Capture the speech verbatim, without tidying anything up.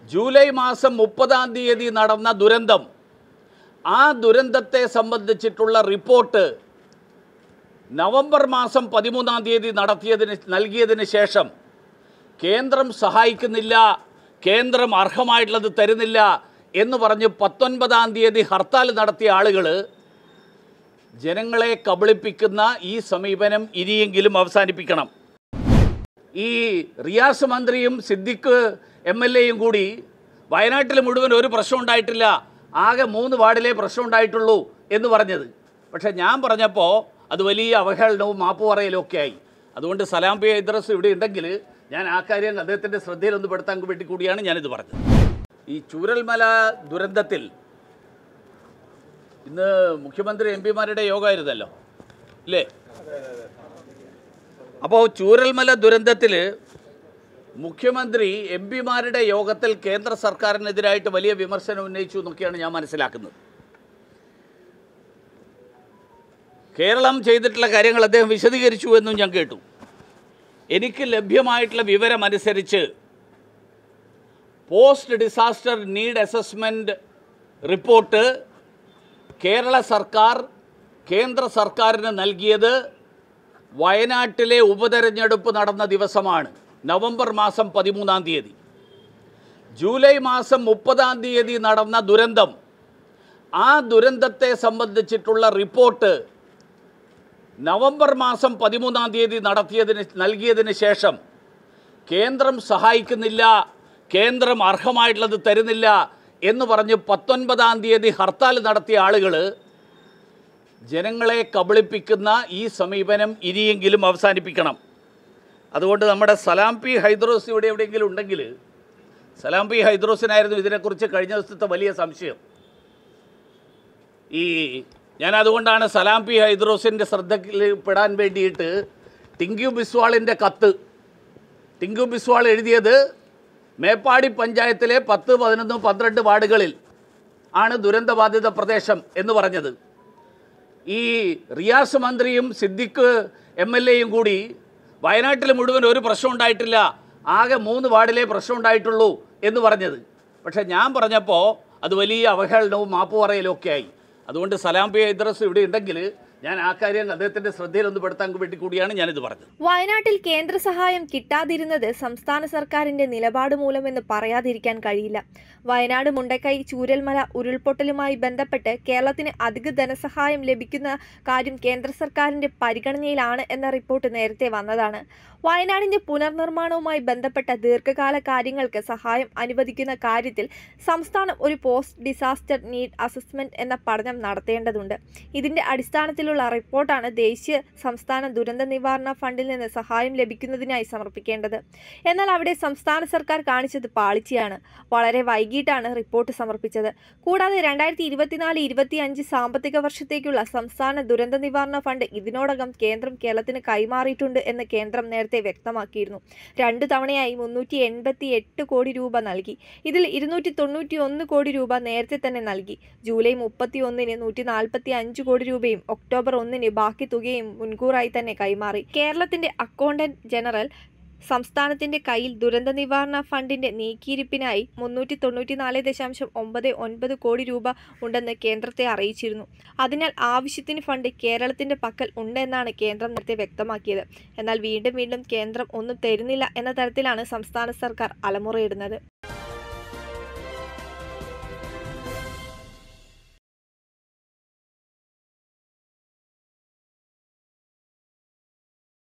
July മാസം മുപ്പതാം തീയതി നടന്ന ദുരന്തം, ആ ദുരന്തത്തെ സംബന്ധിച്ചിട്ടുള്ള റിപ്പോർട്ട് നവംബർ മാസം പതിമൂന്നാം തീയതി നടത്തിയതിന് നൽകിയതിന് ശേഷം കേന്ദ്രം സഹായിക്കുന്നില്ല, കേന്ദ്രം അർഹമായിട്ടുള്ളത് തരുന്നില്ല എന്ന് പറഞ്ഞ് പത്തൊൻപതാം തീയതി ഹർത്താൽ നടത്തിയ ആളുകൾ ജനങ്ങളെ കബളിപ്പിക്കുന്ന ഈ സമീപനം ഇനിയെങ്കിലും അവസാനിപ്പിക്കണം. ഈ റിയാസ് മന്ത്രിയും സിദ്ദിഖ് എം എൽ എയും കൂടി വയനാട്ടിൽ മുഴുവൻ ഒരു പ്രശ്നം ഉണ്ടായിട്ടില്ല, ആകെ മൂന്ന് വാർഡിലേ പ്രശ്നം ഉണ്ടായിട്ടുള്ളൂ എന്ന് പറഞ്ഞത്. പക്ഷേ ഞാൻ പറഞ്ഞപ്പോൾ അത് വലിയ അവഹേളനവും മാപ്പ് പറയലും ഒക്കെ ആയി. അതുകൊണ്ട് സലാം പി ഹൈദ്രസ് ഇവിടെ ഉണ്ടെങ്കിൽ ഞാൻ ആ കാര്യം അദ്ദേഹത്തിൻ്റെ ശ്രദ്ധയിലൊന്ന് പെടുത്താൻ വേണ്ടി കൂടിയാണ് ഞാനിത് പറഞ്ഞത്. ഈ ചൂരൽമല ദുരന്തത്തിൽ ഇന്ന് മുഖ്യമന്ത്രി എം പിമാരുടെ യോഗമായിരുന്നല്ലോ ഇല്ലേ? അപ്പോൾ ചൂരൽമല ദുരന്തത്തിൽ മുഖ്യമന്ത്രി എം പിമാരുടെ യോഗത്തിൽ കേന്ദ്ര സർക്കാരിനെതിരായിട്ട് വലിയ വിമർശനം ഉന്നയിച്ചു എന്നൊക്കെയാണ് ഞാൻ മനസ്സിലാക്കുന്നത്. കേരളം ചെയ്തിട്ടുള്ള കാര്യങ്ങൾ അദ്ദേഹം വിശദീകരിച്ചു എന്നും ഞാൻ കേട്ടു. എനിക്ക് ലഭ്യമായിട്ടുള്ള വിവരമനുസരിച്ച് post disaster need assessment report Kerala സർക്കാർ കേന്ദ്ര സർക്കാരിന് നൽകിയത് വയനാട്ടിലെ ഉപതെരഞ്ഞെടുപ്പ് നടന്ന ദിവസമാണ്, നവംബർ മാസം പതിമൂന്നാം തീയതി. ജൂലൈ മാസം മുപ്പതാം തീയതി നടന്ന ദുരന്തം, ആ ദുരന്തത്തെ സംബന്ധിച്ചിട്ടുള്ള റിപ്പോർട്ട് നവംബർ മാസം പതിമൂന്നാം തീയതി നടത്തിയതിന് നൽകിയതിന് ശേഷം കേന്ദ്രം സഹായിക്കുന്നില്ല, കേന്ദ്രം അർഹമായിട്ടുള്ളത് തരുന്നില്ല എന്ന് പറഞ്ഞ് പത്തൊൻപതാം തീയതി ഹർത്താൽ നടത്തിയ ആളുകൾ ജനങ്ങളെ കബളിപ്പിക്കുന്ന ഈ സമീപനം ഇനിയെങ്കിലും അവസാനിപ്പിക്കണം. അതുകൊണ്ട് നമ്മുടെ സലാം പി ഹൈദ്രോസ് ഇവിടെ എവിടെയെങ്കിലും ഉണ്ടെങ്കിൽ, സലാം പി ഹൈദ്രോസിനായിരുന്നു ഇതിനെക്കുറിച്ച് കഴിഞ്ഞ ദിവസത്തെ വലിയ സംശയം. ഈ ഞാൻ അതുകൊണ്ടാണ് സലാം പി ഹൈദ്രോസിൻ്റെ ശ്രദ്ധയിൽ പെടാൻ വേണ്ടിയിട്ട് ടിങ്കു ബിസ്വാളിൻ്റെ കത്ത്, ടിങ്കു ബിസ്വാൾ എഴുതിയത് മേപ്പാടി പഞ്ചായത്തിലെ പത്ത് പതിനൊന്ന് പന്ത്രണ്ട് വാർഡുകളിൽ ആണ് ദുരന്തബാധിത പ്രദേശം എന്ന് പറഞ്ഞത്. ഈ റിയാസ് മന്ത്രിയും സിദ്ദിഖ് എം എൽ എയും കൂടി വയനാട്ടിൽ മുഴുവൻ ഒരു പ്രശ്നം ഉണ്ടായിട്ടില്ല, ആകെ മൂന്ന് വാർഡിലേ പ്രശ്നം ഉണ്ടായിട്ടുള്ളൂ എന്ന് പറഞ്ഞത്. പക്ഷേ ഞാൻ പറഞ്ഞപ്പോൾ അത് വലിയ അവഹേളനവും മാപ്പ് പറയലും ഒക്കെ ആയി. അതുകൊണ്ട് സലാം പി ഹൈദ്രസ് ഇവിടെ ഉണ്ടെങ്കിൽ ഞാൻ ആ കാര്യം അദ്ദേഹത്തിൻ്റെ ശ്രദ്ധയിലൊന്ന് പെടുത്താൻ വേണ്ടി കൂടിയാണ് ഞാനിത് പറഞ്ഞത്. വയനാട്ടിൽ കേന്ദ്ര സഹായം കിട്ടാതിരുന്നത് സംസ്ഥാന സർക്കാരിന്റെ നിലപാട് മൂലമെന്ന് പറയാതിരിക്കാൻ കഴിയില്ല. വയനാട് മുണ്ടക്കൈ ചൂരൽമല ഉരുൾപൊട്ടലുമായി ബന്ധപ്പെട്ട് കേരളത്തിന് അധിക ധനസഹായം ലഭിക്കുന്ന കാര്യം കേന്ദ്ര സർക്കാരിന്റെ പരിഗണനയിലാണ് എന്ന റിപ്പോർട്ട് നേരത്തെ വന്നതാണ്. വയനാടിന്റെ പുനർനിർമ്മാണവുമായി ബന്ധപ്പെട്ട ദീർഘകാല കാര്യങ്ങൾക്ക് സഹായം അനുവദിക്കുന്ന കാര്യത്തിൽ സംസ്ഥാനം ഒരു പോസ്റ്റ് ഡിസാസ്റ്റർ നീഡ് അസസ്മെന്റ് എന്ന പഠനം നടത്തേണ്ടതുണ്ട്. ഇതിന്റെ അടിസ്ഥാനത്തിലുള്ള റിപ്പോർട്ടാണ് ദേശീയ സംസ്ഥാന ദുരന്ത നിവാരണ ഫണ്ടിൽ നിന്ന് സഹായം ലഭിക്കുന്നതിനായി സമർപ്പിക്കേണ്ടത്. എന്നാൽ അവിടെ സംസ്ഥാന സർക്കാർ കാണിച്ചത് പാളിച്ചയാണ്. വളരെ വൈകിട്ടാണ് റിപ്പോർട്ട് സമർപ്പിച്ചത്. കൂടാതെ രണ്ടായിരത്തി ഇരുപത്തിനാല് ഇരുപത്തി അഞ്ച് സാമ്പത്തിക വർഷത്തേക്കുള്ള സംസ്ഥാന ദുരന്ത നിവാരണ ഫണ്ട് ഇതിനോടകം കേന്ദ്രം കേരളത്തിന് കൈമാറിയിട്ടുണ്ട് എന്ന് കേന്ദ്രം നേരത്തെ വ്യക്തമാക്കിയിരുന്നു. രണ്ടു തവണയായി മുന്നൂറ്റി എൺപത്തി എട്ട് കോടി രൂപ നൽകി. ഇതിൽ ഇരുന്നൂറ്റി തൊണ്ണൂറ്റി ഒന്ന് കോടി രൂപ നേരത്തെ തന്നെ നൽകി. ജൂലൈ മുപ്പത്തി ഒന്നിന് നൂറ്റി നാൽപ്പത്തി അഞ്ച് കോടി രൂപയും ഒക്ടോബർ ഒന്നിന് ബാക്കി തുകയും മുൻകൂറായി തന്നെ കൈമാറി. കേരളത്തിന്റെ അക്കൗണ്ടന്റ് ജനറൽ സംസ്ഥാനത്തിന്റെ കയ്യിൽ ദുരന്ത നിവാരണ ഫണ്ടിന്റെ നീക്കിയിരിപ്പിനായി മുന്നൂറ്റി തൊണ്ണൂറ്റി നാല് ദശാംശം ഒമ്പത് ഒൻപത് കോടി രൂപ ഉണ്ടെന്ന് കേന്ദ്രത്തെ അറിയിച്ചിരുന്നു. അതിനാൽ ആവശ്യത്തിന് ഫണ്ട് കേരളത്തിന്റെ പക്കൽ ഉണ്ടെന്നാണ് കേന്ദ്രം നേരത്തെ വ്യക്തമാക്കിയത്. എന്നാൽ വീണ്ടും വീണ്ടും കേന്ദ്രം ഒന്നും തരുന്നില്ല എന്ന തരത്തിലാണ് സംസ്ഥാന സർക്കാർ അലമുറയിടുന്നത്.